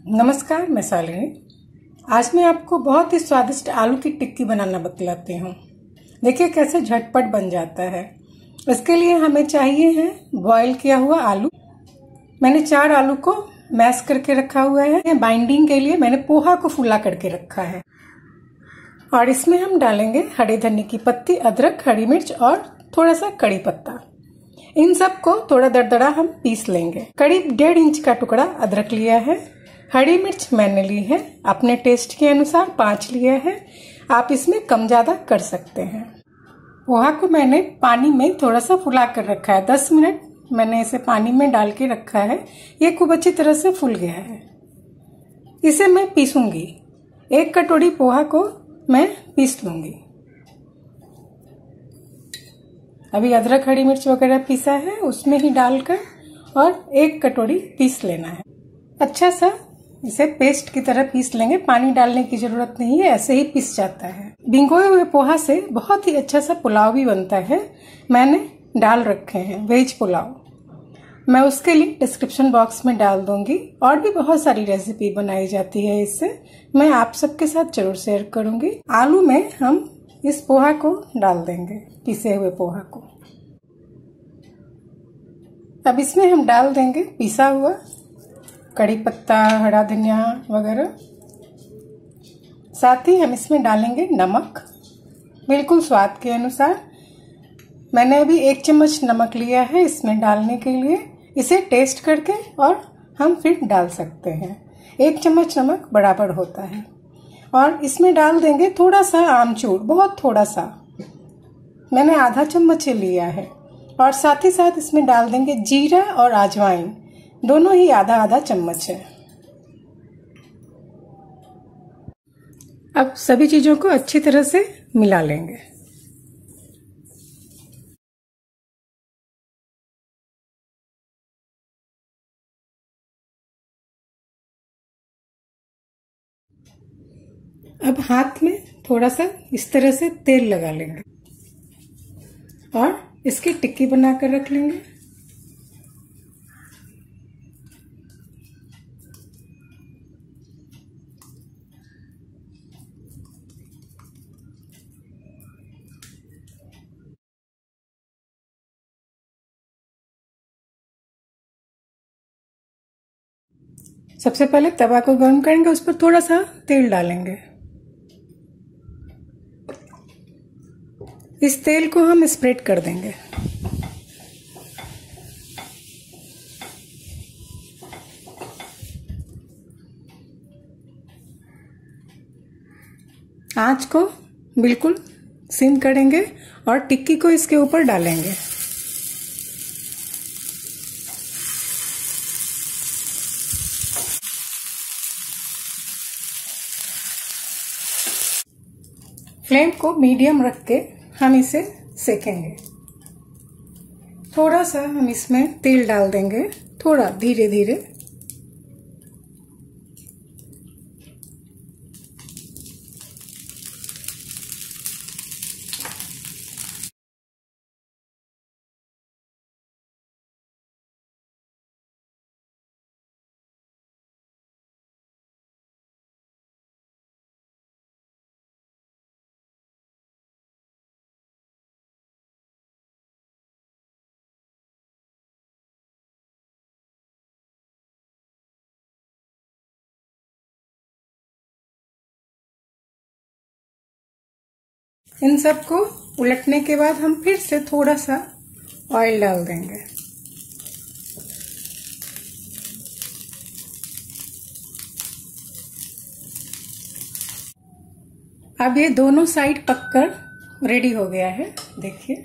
नमस्कार, मैं शालिनी। आज मैं आपको बहुत ही स्वादिष्ट आलू की टिक्की बनाना बतलाती हूँ। देखिए कैसे झटपट बन जाता है। इसके लिए हमें चाहिए है बॉईल किया हुआ आलू। मैंने 4 आलू को मैश करके रखा हुआ है। बाइंडिंग के लिए मैंने पोहा को फुला करके रखा है। और इसमें हम डालेंगे हरे धनिया की पत्ती, अदरक, हरी मिर्च और थोड़ा सा कड़ी पत्ता। इन सब को थोड़ा दरदरा हम पीस लेंगे। करीब 1.5 इंच का टुकड़ा अदरक लिया है। हरी मिर्च मैंने ली है, अपने टेस्ट के अनुसार 5 लिया है। आप इसमें कम ज्यादा कर सकते हैं। पोहा को मैंने पानी में थोड़ा सा फुला कर रखा है। 10 मिनट मैंने इसे पानी में डाल के रखा है। ये खूब अच्छी तरह से फूल गया है। इसे मैं पीसूंगी। 1 कटोरी पोहा को मैं पीस लूंगी। अभी अदरक, हरी मिर्च वगैरह पीसा है उसमें ही डालकर और 1 कटोरी पीस लेना है। अच्छा सा इसे पेस्ट की तरह पीस लेंगे। पानी डालने की जरूरत नहीं है, ऐसे ही पीस जाता है। भिगोए हुए पोहा से बहुत ही अच्छा सा पुलाव भी बनता है। मैंने डाल रखे हैं वेज पुलाव। मैं उसके लिंक डिस्क्रिप्शन बॉक्स में डाल दूंगी। और भी बहुत सारी रेसिपी बनाई जाती है इससे, मैं आप सबके साथ जरूर शेयर करूंगी। आलू में हम इस पोहा को डाल देंगे, पिसे हुए पोहा को। अब इसमें हम डाल देंगे पिसा हुआ कड़ी पत्ता, हरा धनिया वगैरह। साथ ही हम इसमें डालेंगे नमक, बिल्कुल स्वाद के अनुसार। मैंने अभी 1 चम्मच नमक लिया है इसमें डालने के लिए। इसे टेस्ट करके और हम फिर डाल सकते हैं। 1 चम्मच नमक बराबर होता है। और इसमें डाल देंगे थोड़ा सा आमचूर, बहुत थोड़ा सा, मैंने आधा चम्मच लिया है। और साथ ही साथ इसमें डाल देंगे जीरा और अजवाइन, दोनों ही आधा आधा चम्मच है। अब सभी चीजों को अच्छी तरह से मिला लेंगे। अब हाथ में थोड़ा सा इस तरह से तेल लगा लेंगे और इसकी टिक्की बनाकर रख लेंगे। सबसे पहले तवा को गर्म करेंगे, उस पर थोड़ा सा तेल डालेंगे। इस तेल को हम स्प्रेड कर देंगे। आंच को बिल्कुल सिम करेंगे और टिक्की को इसके ऊपर डालेंगे। फ्लेम को मीडियम रख के हम इसे सेकेंगे। थोड़ा सा हम इसमें तेल डाल देंगे, थोड़ा धीरे धीरे। इन सबको उलटने के बाद हम फिर से थोड़ा सा ऑयल डाल देंगे। अब ये दोनों साइड पककर रेडी हो गया है, देखिए।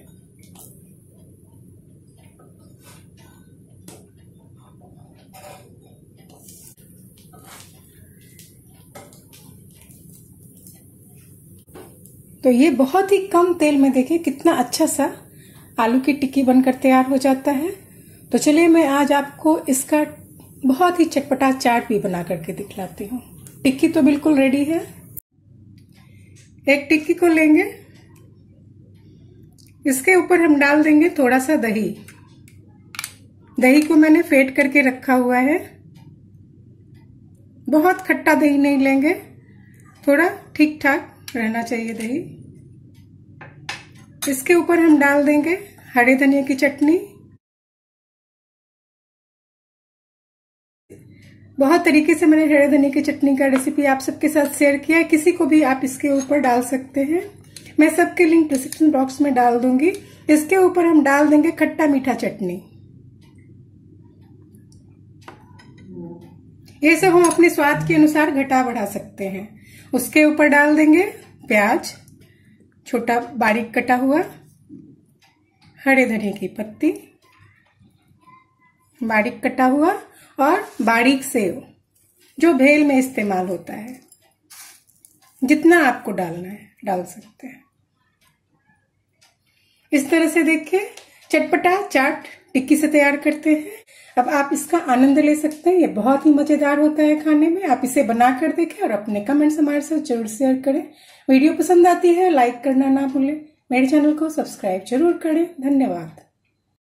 तो ये बहुत ही कम तेल में देखिए कितना अच्छा सा आलू की टिक्की बनकर तैयार हो जाता है। तो चलिए मैं आज आपको इसका बहुत ही चटपटा चाट भी बना करके दिखलाती हूँ। टिक्की तो बिल्कुल रेडी है। एक टिक्की को लेंगे, इसके ऊपर हम डाल देंगे थोड़ा सा दही। दही को मैंने फेंट करके रखा हुआ है। बहुत खट्टा दही नहीं लेंगे, थोड़ा ठीक ठाक रहना चाहिए दही। इसके ऊपर हम डाल देंगे हरे धनिया की चटनी। बहुत तरीके से मैंने हरे धनिया की चटनी का रेसिपी आप सबके साथ शेयर किया है, किसी को भी आप इसके ऊपर डाल सकते हैं। मैं सबके लिंक डिस्क्रिप्शन बॉक्स में डाल दूंगी। इसके ऊपर हम डाल देंगे खट्टा मीठा चटनी। ये सब हम अपने स्वाद के अनुसार घटा बढ़ा सकते हैं। उसके ऊपर डाल देंगे प्याज, छोटा बारीक कटा हुआ, हरे धनिया की पत्ती बारीक कटा हुआ, और बारीक सेव जो भेल में इस्तेमाल होता है। जितना आपको डालना है डाल सकते हैं। इस तरह से देखिए चटपटा चाट टिक्की से तैयार करते हैं। अब आप इसका आनंद ले सकते हैं। ये बहुत ही मजेदार होता है खाने में। आप इसे बनाकर देखें और अपने कमेंट्स हमारे साथ जरूर शेयर करें। वीडियो पसंद आती है लाइक करना ना भूलें। मेरे चैनल को सब्सक्राइब जरूर करें। धन्यवाद।